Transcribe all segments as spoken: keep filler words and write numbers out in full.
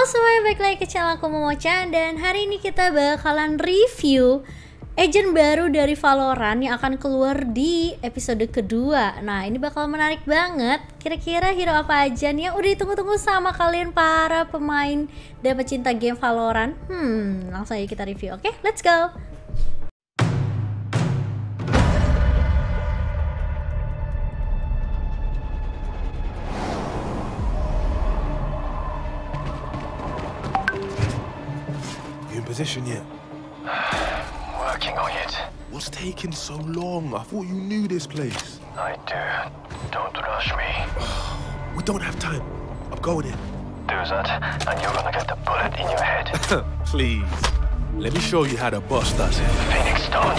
Halo semuanya, balik lagi ke channel aku Momo-chan. Dan hari ini kita bakalan review agent baru dari Valorant yang akan keluar di episode kedua. Nah ini bakal menarik banget. Kira-kira hero apa aja nih yang udah ditunggu-tunggu sama kalian para pemain dan pecinta game Valorant? Hmm, langsung aja kita review, oke? Let's go! Position yet? Working on it. What's taking so long? I thought you knew this place. I do. Don't rush me. We don't have time. I'm going in. Do that, and you're gonna get the bullet in your head. Please. Let me show you how the boss does it. Phoenix Stone.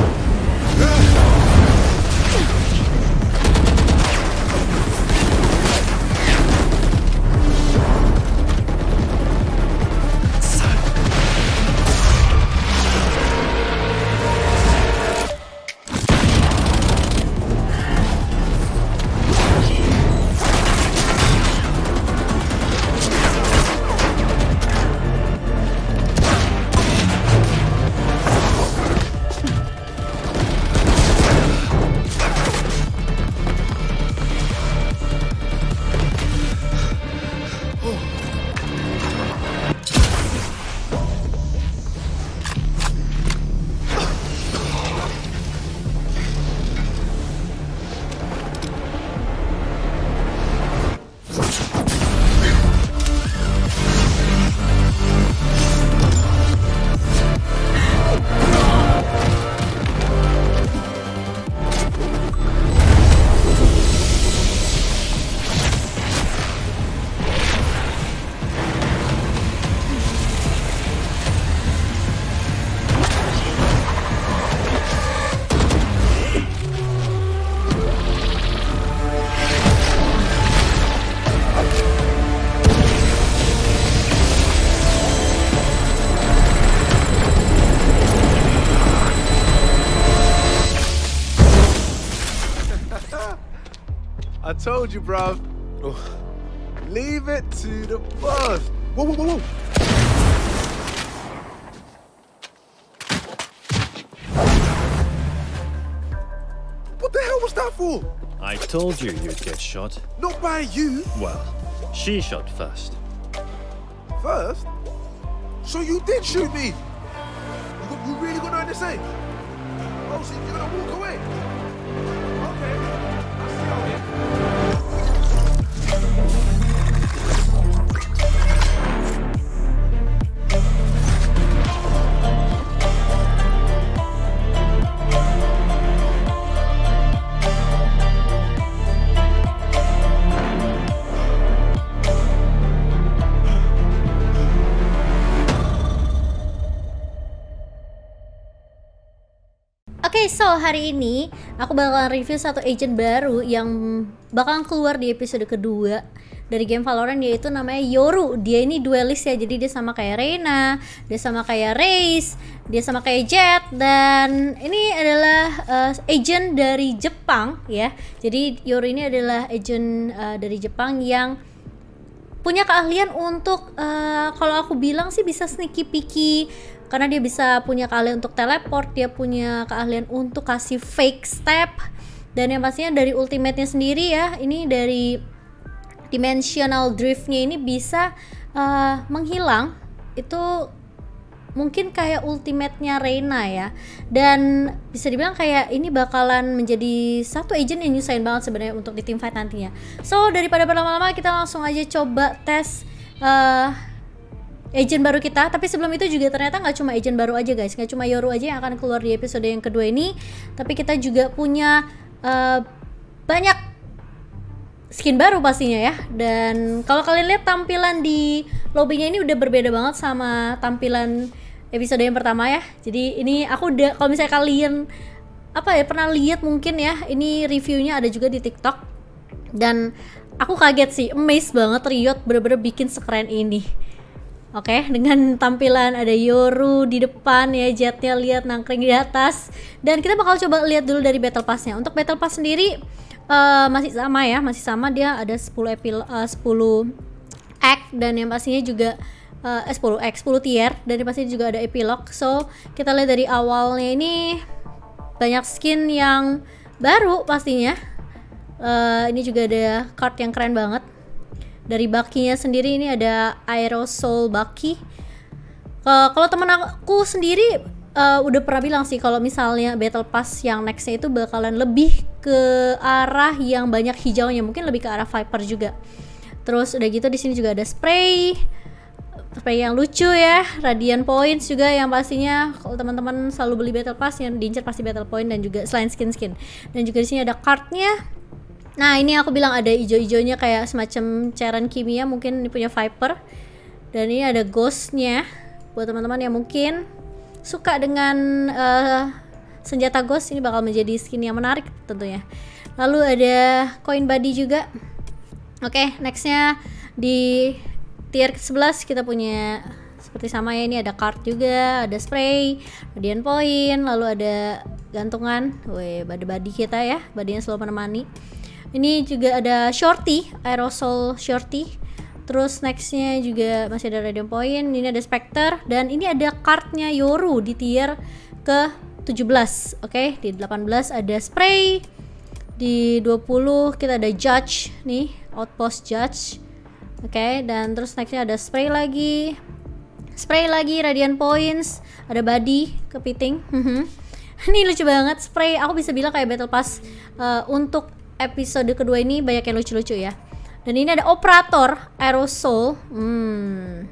I told you, bruv. Oh. Leave it to the boss. Whoa, whoa, whoa, whoa. What the hell was that for? I told you you'd get shot. Not by you. Well, she shot first. First? So you did shoot me? You, got, you really got nothing to say? Oh, so you're gonna walk away? Okay. I'll see you out here. Oke, okay, so hari ini aku bakalan review satu agent baru yang bakalan keluar di episode kedua dari game Valorant, yaitu namanya Yoru. Dia ini duelist ya, jadi dia sama kayak Reyna, dia sama kayak Raze, dia sama kayak Jett, dan ini adalah uh, agent dari Jepang ya. Jadi Yoru ini adalah agent uh, dari Jepang yang punya keahlian untuk uh, kalau aku bilang sih bisa sneaky peeky, karena dia bisa punya keahlian untuk teleport, dia punya keahlian untuk kasih fake step, dan yang pastinya dari ultimate-nya sendiri ya, ini dari dimensional drift-nya ini bisa uh, menghilang. Itu mungkin kayak ultimate-nya Reyna ya, dan bisa dibilang kayak ini bakalan menjadi satu agent yang nyusahin banget sebenarnya untuk di teamfight nantinya. So daripada berlama-lama, kita langsung aja coba tes uh, agent baru kita. Tapi sebelum itu juga ternyata nggak cuma agent baru aja guys, nggak cuma Yoru aja yang akan keluar di episode yang kedua ini, tapi kita juga punya uh, banyak skin baru pastinya ya. Dan kalau kalian lihat tampilan di lobbynya ini udah berbeda banget sama tampilan episode yang pertama ya. Jadi ini aku udah, kalau misalnya kalian apa ya pernah lihat mungkin ya, ini reviewnya ada juga di TikTok, dan aku kaget sih, amazed banget Riot bener-bener bikin sekeren ini. Oke, okay, dengan tampilan ada Yoru di depan ya, Jettnya lihat nangkring di atas. Dan kita bakal coba lihat dulu dari Battle Pass-nya. Untuk Battle Pass sendiri uh, masih sama ya, masih sama, dia ada sepuluh epil uh, sepuluh act, dan yang pastinya juga uh, eh, sepuluh act, sepuluh tier, dan yang pastinya juga ada epilog. So kita lihat dari awalnya ini banyak skin yang baru pastinya. Uh, ini juga ada card yang keren banget. Dari Bucky-nya sendiri ini ada Aerosol Bucky. Uh, kalau temen aku sendiri uh, udah pernah bilang sih kalau misalnya Battle Pass yang nextnya itu bakalan lebih ke arah yang banyak hijaunya, mungkin lebih ke arah Viper juga. Terus udah gitu di sini juga ada spray, spray yang lucu ya, Radiant Points juga yang pastinya kalau teman-teman selalu beli Battle Pass yang diincar pasti Battle Point, dan juga selain skin-skin. Dan juga di sini ada cardnya. Nah ini aku bilang ada ijo-ijonya kayak semacam cairan kimia, mungkin ini punya Viper. Dan ini ada Ghost-nya buat teman-teman yang mungkin suka dengan uh, senjata Ghost, ini bakal menjadi skin yang menarik tentunya. Lalu ada coin body juga. Oke, okay, nextnya di tier ke sebelas kita punya seperti sama ya, ini ada card juga, ada spray, radiant point, lalu ada gantungan, weh, body-body kita ya, badinya selalu menemani. Ini juga ada shorty, aerosol shorty. Terus nextnya juga masih ada radiant point, ini ada specter, dan ini ada cardnya Yoru di tier ke tujuh belas. Oke, okay, di delapan belas ada spray, di dua puluh kita ada judge nih, outpost judge. Oke, okay, dan terus nextnya ada spray lagi, spray lagi, radiant points, ada body kepiting. Ini lucu banget, spray. Aku bisa bilang kayak battle pass uh, untuk episode kedua ini banyak yang lucu-lucu ya. Dan ini ada operator aerosol, hmm,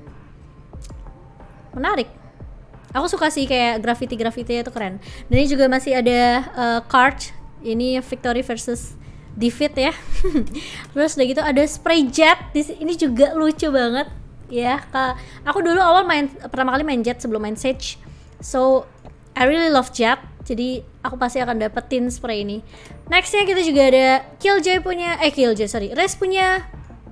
menarik. Aku suka sih kayak graffiti-graffiti itu keren. Dan ini juga masih ada uh, card, ini Victory versus Defeat ya. Terus udah gitu ada spray jet, ini juga lucu banget ya. Aku dulu awal main pertama kali main jet sebelum main Sage, so I really love jet. Jadi aku pasti akan dapetin spray ini. Nextnya kita juga ada Killjoy punya, eh Killjoy sorry, Rez punya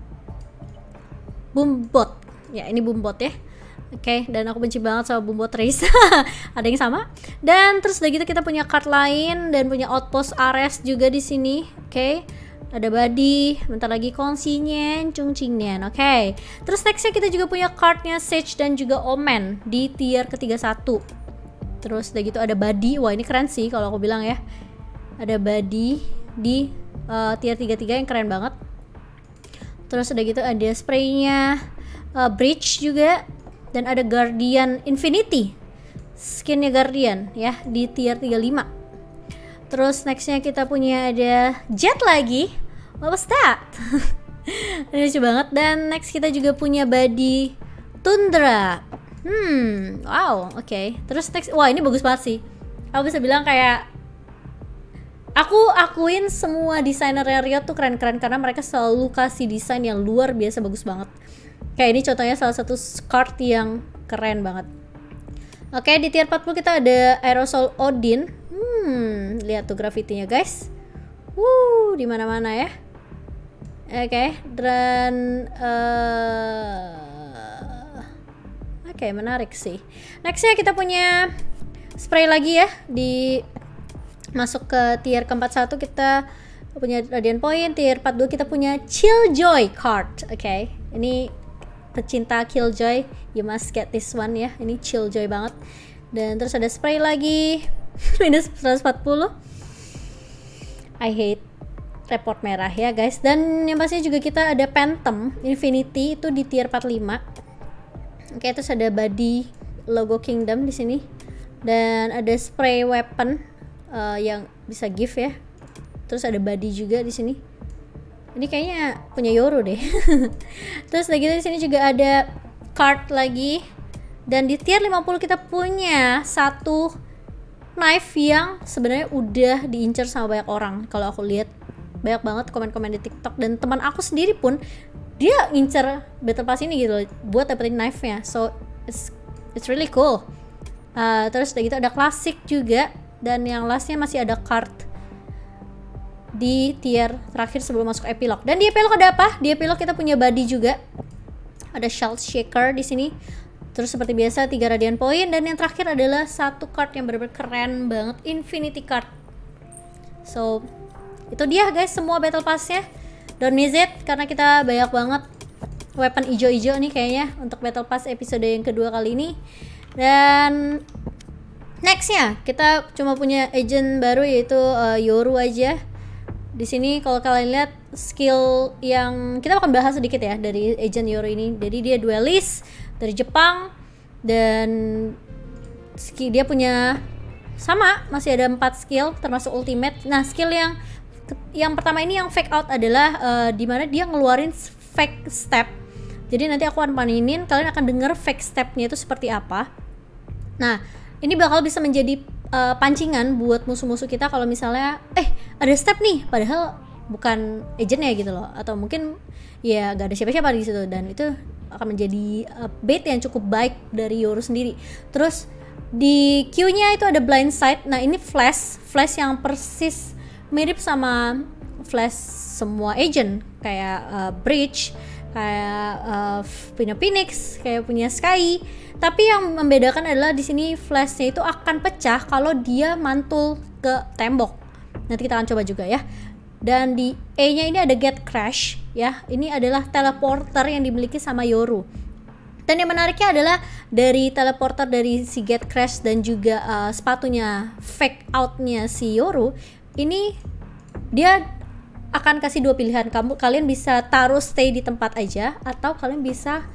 Boombot. Ya ini Boombot ya. Oke, okay, dan aku benci banget sama Boombot Race. Ada yang sama. Dan terus udah gitu kita punya card lain dan punya outpost Ares juga di sini. Oke. Okay. Ada body, bentar lagi kongsinya, cungcingnya. Oke. Okay. Terus nextnya kita juga punya cardnya Sage dan juga Omen di tier ke tiga puluh satu. Terus udah gitu ada body. Wah, ini keren sih kalau aku bilang ya. Ada body di uh, tier tiga puluh tiga yang keren banget. Terus udah gitu ada spraynya uh, Breach juga. Dan ada Guardian Infinity, skinnya Guardian ya di tier tiga puluh lima. Terus nextnya kita punya ada Jet lagi. What was that? Ini lucu banget. Dan next kita juga punya body Tundra. Hmm, wow, oke. Okay. Terus next, wah ini bagus banget sih. Aku bisa bilang kayak aku akuin semua desainer Riot tuh keren-keren karena mereka selalu kasih desain yang luar biasa bagus banget. Kayak ini contohnya salah satu card yang keren banget. Oke, di tier empat puluh kita ada Aerosol Odin. Hmm, lihat tuh grafitinya guys. Wuh, di mana-mana ya. Oke, dan uh... oke, menarik sih. Nextnya kita punya spray lagi ya. Di masuk ke tier ke empat puluh satu kita punya Radiant Point. Tier empat puluh dua kita punya Killjoy card. Oke, ini pecinta Killjoy, you must get this one ya. Ini Killjoy banget. Dan terus ada spray lagi minus seratus empat puluh. I hate report merah ya guys. Dan yang pastinya juga kita ada Phantom Infinity itu di tier empat puluh lima. Oke, terus ada body logo Kingdom di sini. Dan ada spray weapon uh, yang bisa give ya. Terus ada body juga di sini. Ini kayaknya punya Yoru deh. Terus lagi di sini juga ada card lagi. Dan di tier lima puluh kita punya satu knife yang sebenarnya udah diincar sama banyak orang. Kalau aku lihat banyak banget komen-komen di TikTok, dan teman aku sendiri pun dia ngincer battle pass ini gitu loh, buat dapetin knife-nya. So it's it's really cool. Uh, terus udah gitu ada klasik juga, dan yang lastnya masih ada card di tier terakhir sebelum masuk epilog. Dan di epilog ada apa? Di epilog kita punya body juga. Ada Shell Shaker di sini. Terus seperti biasa tiga radiant point, dan yang terakhir adalah satu card yang benar-benar keren banget, Infinity card. So itu dia guys semua battle pass-nya. Don't miss it karena kita banyak banget weapon ijo-ijo nih kayaknya untuk Battle Pass episode yang kedua kali ini. Dan nextnya kita cuma punya agent baru yaitu uh, Yoru aja. Di sini kalau kalian lihat skill yang kita akan bahas sedikit ya dari agent Yoru ini. Jadi dia duelist dari Jepang dan skill dia punya sama masih ada empat skill termasuk ultimate. Nah, skill yang yang pertama ini yang fake out adalah uh, dimana dia ngeluarin fake step. Jadi nanti aku akan panenin, kalian akan dengar fake stepnya itu seperti apa. Nah, ini bakal bisa menjadi uh, pancingan buat musuh-musuh kita kalau misalnya eh ada step nih padahal bukan agentnya gitu loh, atau mungkin ya gak ada siapa-siapa di situ, dan itu akan menjadi uh, bait yang cukup baik dari Yoru sendiri. Terus di Q-nya itu ada blind sight. Nah, ini flash, flash yang persis mirip sama flash semua agent kayak uh, Breach, kayak uh, punya Phoenix, kayak punya Sky. Tapi yang membedakan adalah di sini flashnya itu akan pecah kalau dia mantul ke tembok. Nanti kita akan coba juga ya. Dan di E-nya ini ada Get Crash ya. Ini adalah teleporter yang dimiliki sama Yoru. Dan yang menariknya adalah dari teleporter dari si Get Crash dan juga uh, sepatunya fake outnya si Yoru, ini dia akan kasih dua pilihan. Kamu kalian bisa taruh stay di tempat aja atau kalian bisa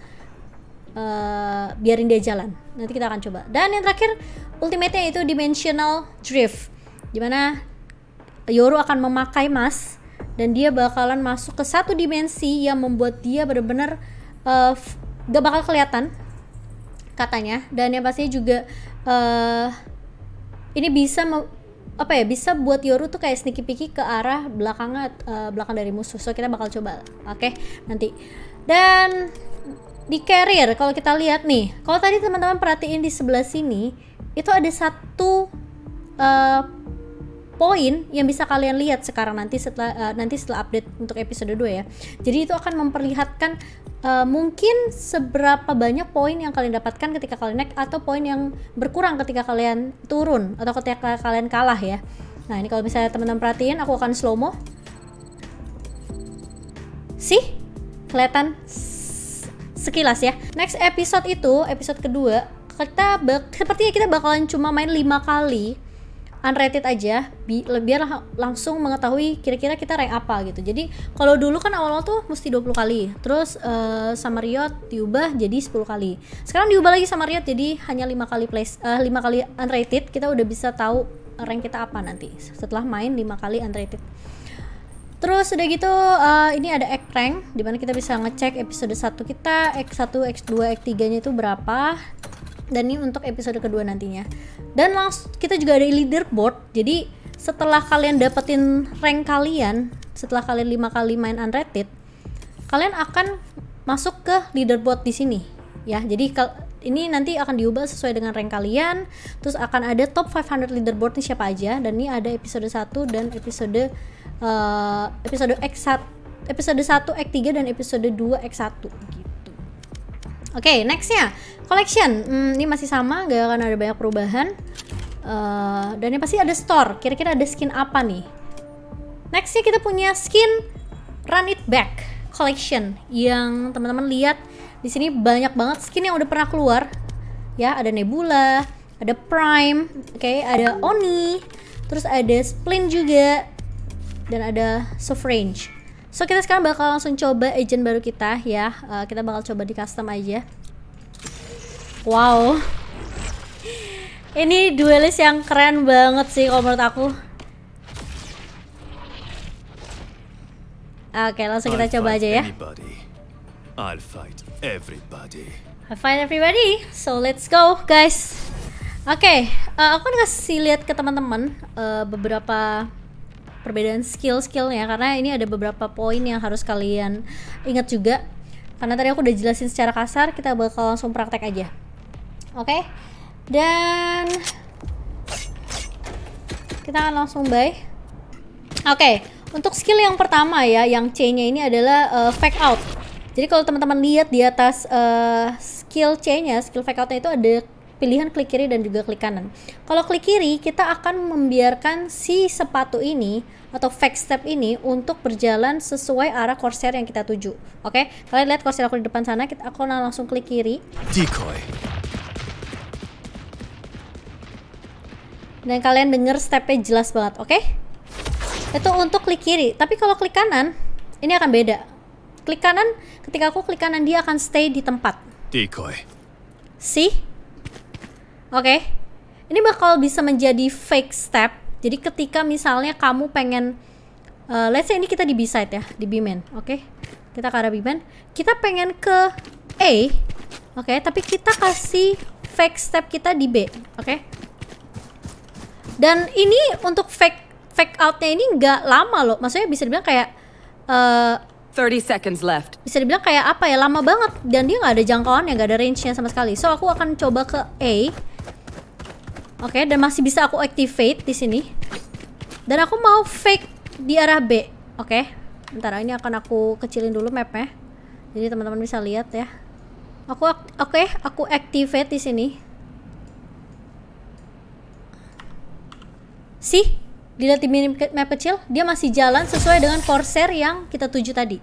uh, biarin dia jalan. Nanti kita akan coba. Dan yang terakhir ultimate-nya itu Dimensional Drift, dimana Yoru akan memakai mask dan dia bakalan masuk ke satu dimensi yang membuat dia benar-benar uh, gak bakal kelihatan katanya. Dan yang pastinya juga uh, ini bisa apa ya, bisa buat Yoru tuh kayak sneaky peeky ke arah belakangnya, uh, belakang dari musuh. So kita bakal coba, oke okay? Nanti. Dan di carrier kalau kita lihat nih, kalau tadi teman-teman perhatiin di sebelah sini itu ada satu uh, poin yang bisa kalian lihat sekarang nanti setelah uh, nanti setelah update untuk episode dua ya. Jadi itu akan memperlihatkan uh, mungkin seberapa banyak poin yang kalian dapatkan ketika kalian naik atau poin yang berkurang ketika kalian turun atau ketika kalian kalah ya. Nah, ini kalau misalnya teman-teman perhatiin, aku akan slow mo. Sih? Kelihatan sekilas ya. Next episode itu, episode kedua, kita bak sepertinya kita bakalan cuma main lima kali unrated aja, bi biar lang langsung mengetahui kira-kira kita rank apa gitu. Jadi kalau dulu kan awal-awal tuh mesti dua puluh kali, terus uh, sama Riot diubah jadi sepuluh kali. Sekarang diubah lagi sama Riot jadi hanya lima kali place, uh, lima kali unrated. Kita udah bisa tahu rank kita apa nanti setelah main lima kali unrated. Terus udah gitu uh, ini ada egg rank dimana kita bisa ngecek episode satu kita, egg satu, egg dua, egg tiga nya itu berapa. Dan ini untuk episode kedua nantinya. Dan langsung kita juga ada leaderboard. Jadi setelah kalian dapetin rank kalian, setelah kalian lima kali main unrated, kalian akan masuk ke leaderboard di sini ya. Jadi ini nanti akan diubah sesuai dengan rank kalian. Terus akan ada top lima ratus leaderboard nih siapa aja. Dan ini ada episode satu dan episode uh, episode X satu, episode satu X tiga dan episode dua X satu gitu. Oke, okay, nextnya collection. Hmm, ini masih sama, gak akan ada banyak perubahan. Uh, dan yang pasti ada store. Kira-kira ada skin apa nih? Nextnya kita punya skin Run It Back collection yang teman-teman lihat di sini banyak banget skin yang udah pernah keluar. Ya, ada Nebula, ada Prime, oke, okay, ada Oni, terus ada Splint juga, dan ada Soverange. So kita sekarang bakal langsung coba agent baru kita ya. Uh, kita bakal coba di custom aja. Wow. Ini duelist yang keren banget sih kalau menurut aku. Oke, okay, langsung kita coba aja ya. I'll fight everybody. I'll fight everybody. So let's go, guys. Oke, okay, uh, aku ngasih lihat ke teman-teman uh, beberapa perbedaan skill-skillnya karena ini ada beberapa poin yang harus kalian ingat juga. Karena tadi aku udah jelasin secara kasar, kita bakal langsung praktek aja. Oke, okay? Dan kita akan langsung buy. Oke, okay. Untuk skill yang pertama ya, yang C-nya ini adalah uh, fake out. Jadi kalau teman-teman lihat di atas uh, skill C-nya, skill fake out-nya itu ada pilihan klik kiri dan juga klik kanan. Kalau klik kiri, kita akan membiarkan si sepatu ini atau fake step ini untuk berjalan sesuai arah Corsair yang kita tuju. Oke, kalian lihat Corsair aku di depan sana, kita aku langsung klik kiri. Decoy. Dan kalian denger stepnya jelas banget, oke? Itu untuk klik kiri, tapi kalau klik kanan, ini akan beda. Klik kanan, ketika aku klik kanan dia akan stay di tempat. Decoy. See? Oke, ini bakal bisa menjadi fake step. Jadi ketika misalnya kamu pengen, uh, let's say ini kita di B-side ya, di B-man, oke? Kita ke arah B-man, kita pengen ke A, oke? Tapi kita kasih fake step kita di B, oke? Dan ini untuk fake fake outnya ini nggak lama loh, maksudnya bisa dibilang kayak uh, thirty seconds left. bisa dibilang kayak apa ya, lama banget, dan dia nggak ada jangkauannya, nggak ada range-nya sama sekali. So aku akan coba ke A, oke, dan masih bisa aku activate di sini. Dan aku mau fake di arah B, oke. Bentar, ini akan aku kecilin dulu mapnya, jadi teman-teman bisa lihat ya. Aku oke, okay, aku activate di sini. Sih, dilihat di minimap kecil, dia masih jalan sesuai dengan Corsair yang kita tuju tadi.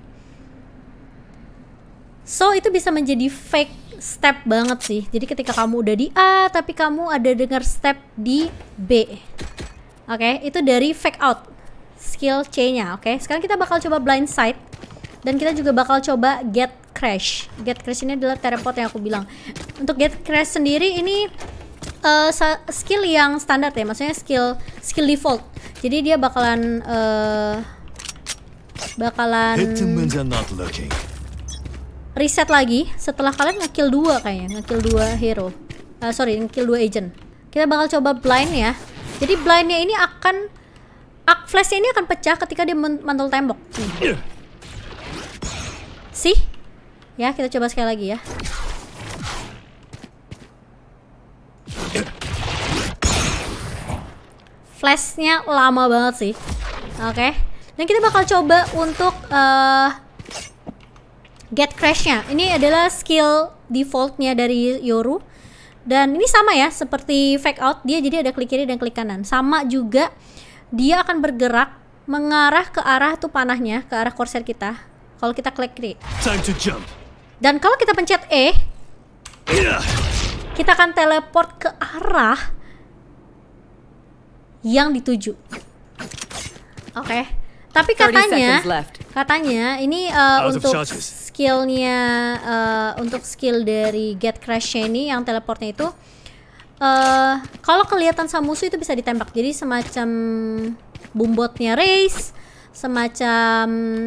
So, itu bisa menjadi fake step banget sih. Jadi ketika kamu udah di A, tapi kamu ada dengar step di B. Oke, okay, itu dari fake out. Skill C-nya, oke. Okay? Sekarang kita bakal coba blind sight. Dan kita juga bakal coba get crash. Get crash ini adalah teleport yang aku bilang. Untuk get crash sendiri ini Uh, skill yang standar ya, maksudnya skill skill default. Jadi dia bakalan uh, bakalan reset lagi setelah kalian ngekill dua kayaknya, ngekill dua hero. Uh, sorry, ngekill dua agent. Kita bakal coba blind ya. Jadi blindnya ini akan, arc flashnya ini akan pecah ketika dia mantul tembok. Nih. Sih? Ya, kita coba sekali lagi ya. Flashnya lama banget sih, oke. Okay. Dan kita bakal coba untuk uh, get crashnya. Ini adalah skill defaultnya dari Yoru. Dan ini sama ya, seperti fake out dia, jadi ada klik kiri dan klik kanan. Sama juga, dia akan bergerak mengarah ke arah tuh panahnya, ke arah Corsair kita. Kalau kita klik kiri. Time to jump. Dan kalau kita pencet E, kita akan teleport ke arah yang dituju. Oke. Okay. Tapi katanya katanya ini uh, untuk skillnya uh, untuk skill dari get crash ini yang teleportnya itu uh, kalau kelihatan sama musuh itu bisa ditembak. Jadi semacam bumbotnya race, semacam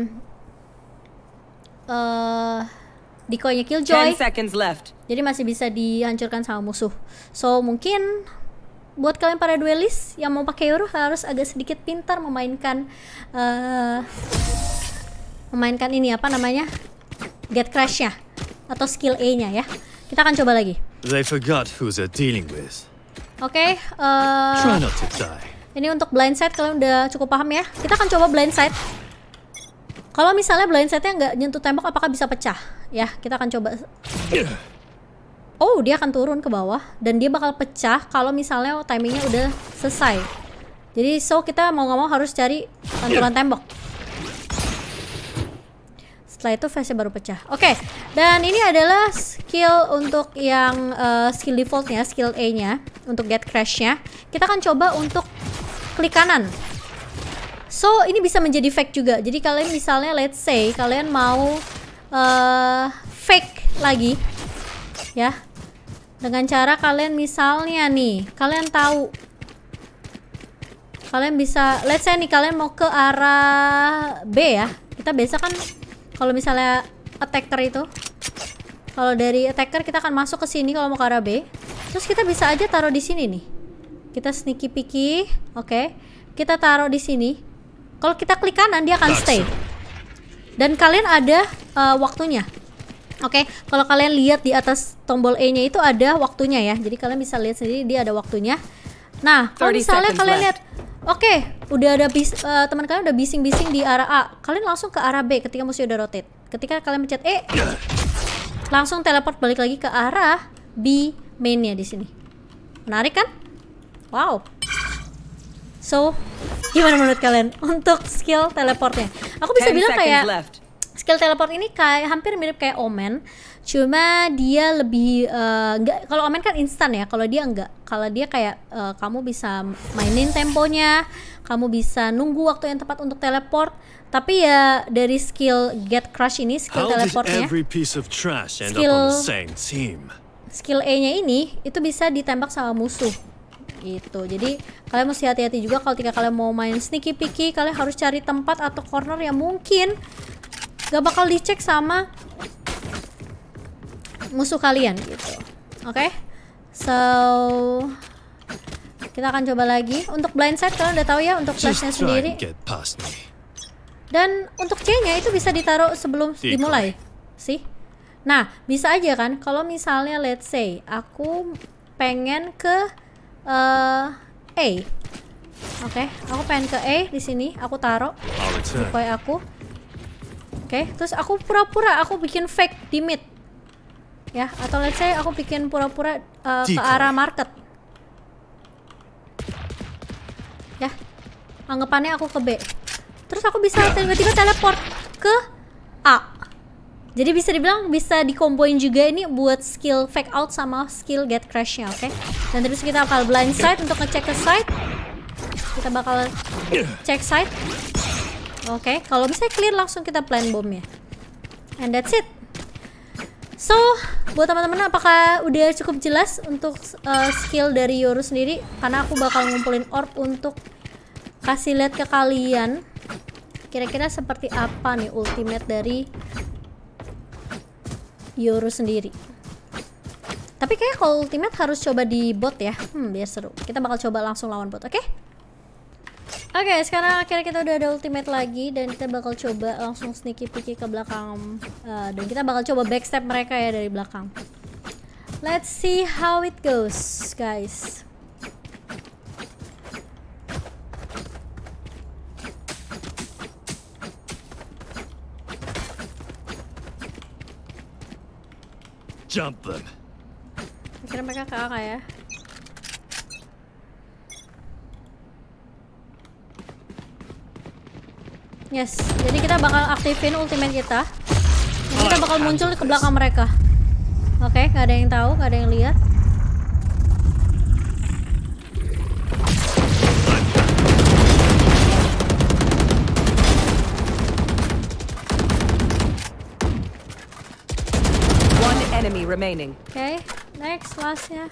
uh, decoy-nya Killjoy. ten seconds left. Jadi masih bisa dihancurkan sama musuh. So mungkin buat kalian para duelist yang mau pakai Yoru harus agak sedikit pintar memainkan uh, memainkan ini apa namanya, get crash-nya atau skill A-nya ya. Kita akan coba lagi. They forgot who they're dealing with. Oke, okay, uh, try not to die. Ini untuk blind sight, kalian udah cukup paham ya. Kita akan coba blind sight. Kalau misalnya blind sight-nya nggak nyentuh tembok, apakah bisa pecah? Ya, kita akan coba. Oh, dia akan turun ke bawah dan dia bakal pecah kalau misalnya timingnya udah selesai. Jadi so kita mau nggak mau harus cari pantulan tembok. Setelah itu face-nya baru pecah. Oke, okay. Dan ini adalah skill untuk yang uh, skill defaultnya, skill A-nya untuk get crash-nya. Kita akan coba untuk klik kanan. So ini bisa menjadi fake juga. Jadi kalian misalnya let's say kalian mau uh, fake lagi, ya. Dengan cara kalian misalnya nih, kalian tahu, kalian bisa, let's say nih kalian mau ke arah B ya. Kita biasa kan kalau misalnya attacker itu, kalau dari attacker kita akan masuk ke sini kalau mau ke arah B. Terus kita bisa aja taruh di sini nih. Kita sneaky picky, oke. Okay. Kita taruh di sini. Kalau kita klik kanan dia akan stay. Dan kalian ada uh, waktunya. Oke, okay, kalau kalian lihat di atas tombol E-nya itu ada waktunya ya. Jadi kalian bisa lihat sendiri dia ada waktunya. Nah, kalau misalnya kalian lihat, oke, okay, udah ada bis, uh, teman kalian udah bising-bising di arah A, kalian langsung ke arah B ketika musuh udah rotate. Ketika kalian pencet E, langsung teleport balik lagi ke arah B mainnya di sini. Menarik kan? Wow. So, Gimana menurut kalian untuk skill teleportnya? Aku bisa Ten bilang seconds kayak left. skill teleport ini kayak hampir mirip kayak Omen, cuma dia lebih uh, enggak. Kalau Omen kan instan ya, kalau dia enggak. Kalau dia kayak uh, kamu bisa mainin temponya, kamu bisa nunggu waktu yang tepat untuk teleport. Tapi ya dari skill Get Crush ini, skill How did teleportnya, every piece of trash end Skill- up on the same team? skill E-nya ini itu bisa ditembak sama musuh. Gitu. Jadi kalian mesti hati-hati juga kalau ketika kalian mau main sneaky picky, kalian harus cari tempat atau corner yang mungkin gak bakal dicek sama musuh kalian gitu. Oke, okay? So kita akan coba lagi untuk blind side. Kalian udah tahu ya untuk Just flashnya try sendiri. and get past me. Dan untuk C-nya itu bisa ditaruh sebelum Decoy. dimulai sih. Nah, bisa aja kan kalau misalnya let's say aku pengen ke uh, A. Oke, okay, aku pengen ke A di sini, aku taruh I'll return. decoy aku. Oke, okay, terus aku pura-pura aku bikin fake di mid. Ya, atau let's say aku bikin pura-pura uh, ke Decoy. arah market. Ya. Anggapannya aku ke B. Terus aku bisa tiba-tiba teleport ke A. Jadi bisa dibilang bisa dikomboin juga ini buat skill fake out sama skill get crash-nya, oke? Okay? Dan terus kita bakal blind side untuk ngecek ke side. Kita bakal cek side. Oke, okay, kalau bisa clear langsung kita plant bomnya. And that's it. So, buat teman-teman apakah udah cukup jelas untuk uh, skill dari Yoru sendiri? Karena aku bakal ngumpulin orb untuk kasih lihat ke kalian kira-kira seperti apa nih ultimate dari Yoru sendiri. Tapi kayak kalau ultimate harus coba di bot ya. Hmm, biar seru. Kita bakal coba langsung lawan bot, oke? Okay? Oke, okay, sekarang akhirnya kita udah ada ultimate lagi dan kita bakal coba langsung sneaky picky ke belakang uh, dan kita bakal coba backstep mereka ya dari belakang. Let's see how it goes, guys. Jump them. Akhirnya mereka ke A ya. Yes, jadi kita bakal aktifin ultimate kita. Dan kita bakal muncul ke belakang mereka. Oke, okay, gak ada yang tahu, gak ada yang lihat. One enemy remaining. Oke, okay, next lastnya.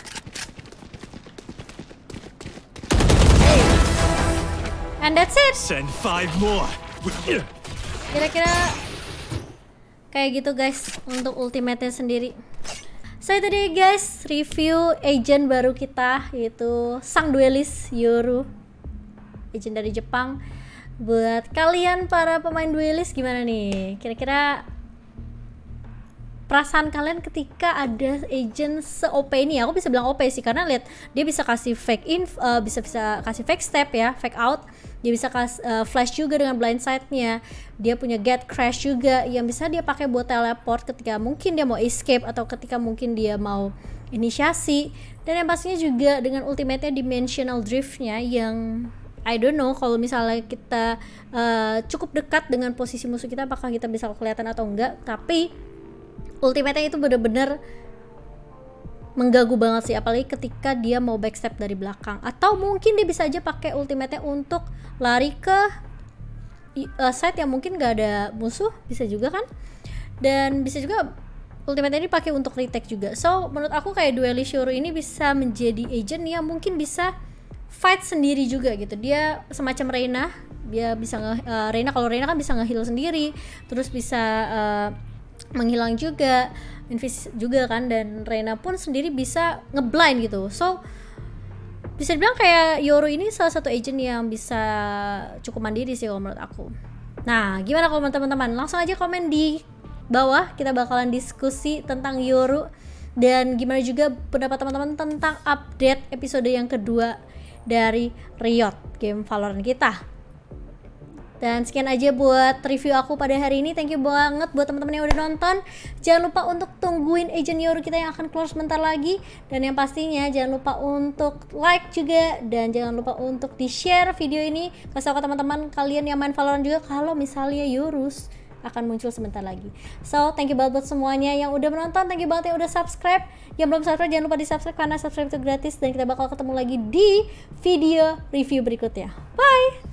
And that's it. Send five more. Kira-kira kayak gitu guys untuk ultimate-nya sendiri. So itu dia guys review agent baru kita, yaitu sang duelis Yoru, agent dari Jepang. Buat kalian para pemain duelis gimana nih? Kira-kira perasaan kalian ketika ada agent se-O P ini? Aku bisa bilang O P sih karena lihat dia bisa kasih fake in, uh, bisa bisa kasih fake step ya, fake out. Dia bisa kasih uh, flash juga dengan blind side-nya. Dia punya get crash juga yang bisa dia pakai buat teleport ketika mungkin dia mau escape atau ketika mungkin dia mau inisiasi. Dan yang pastinya juga dengan ultimate-nya dimensional drift-nya yang I don't know kalau misalnya kita uh, cukup dekat dengan posisi musuh kita apakah kita bisa kelihatan atau enggak, tapi ultimate-nya itu bener-bener mengganggu banget sih, apalagi ketika dia mau backstep dari belakang atau mungkin dia bisa aja pakai ultimate-nya untuk lari ke uh, side yang mungkin gak ada musuh, bisa juga kan, dan bisa juga ultimate-nya dipakai untuk retake juga. So menurut aku kayak duelis Yoru ini bisa menjadi agent yang mungkin bisa fight sendiri juga gitu. Dia semacam Reina, dia bisa nge uh, Reina kalau Reina kan bisa nge-heal sendiri, terus bisa uh, menghilang juga, invis juga kan, dan Reina pun sendiri bisa ngeblind gitu. So bisa dibilang kayak Yoru ini salah satu agent yang bisa cukup mandiri sih kalau menurut aku. Nah, gimana kalau teman-teman? Langsung aja komen di bawah, kita bakalan diskusi tentang Yoru dan gimana juga pendapat teman-teman tentang update episode yang kedua dari Riot, game Valorant kita. Dan sekian aja buat review aku pada hari ini. Thank you banget buat teman-teman yang udah nonton. Jangan lupa untuk tungguin Agent Yoru kita yang akan keluar sebentar lagi. Dan yang pastinya jangan lupa untuk like juga, dan jangan lupa untuk di-share video ini. Kasih tau ke teman-teman kalian yang main Valorant juga kalau misalnya Yorus akan muncul sebentar lagi. So, thank you banget buat semuanya yang udah menonton. Thank you banget yang udah subscribe. Yang belum subscribe jangan lupa di-subscribe karena subscribe itu gratis. Dan kita bakal ketemu lagi di video review berikutnya. Bye!